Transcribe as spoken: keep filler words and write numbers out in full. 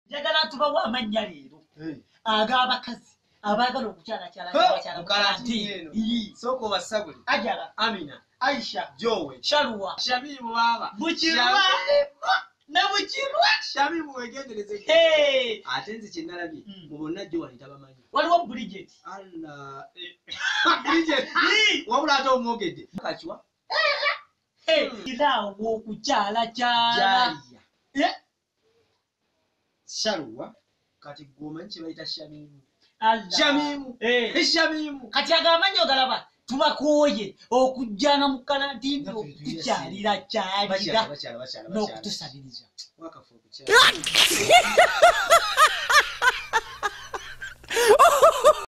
Jagala tubawa amanya leero. Agabakazi abagala okukyala kyala kyala mukalanti soko basabuli Ajala Amina Aisha Jowe Shalwa Shabibu baba Bukirwa na Bukirwa Shabibu wegendereze hey atenze kinalabi mu bonna Jowe nitabamanyi waliwo Bridget Allah Bridget wabula ato omwogedde kachwa hey ila wo kukyala kyala yeah Shalwa kati goma nchi baita Shamimu Allah Shamimu eh Shamimu kati agamanyo galaba tubakoye okujjana mu kalantiini okukyalira kyalira n'okutusabiriza wakafu okukyalira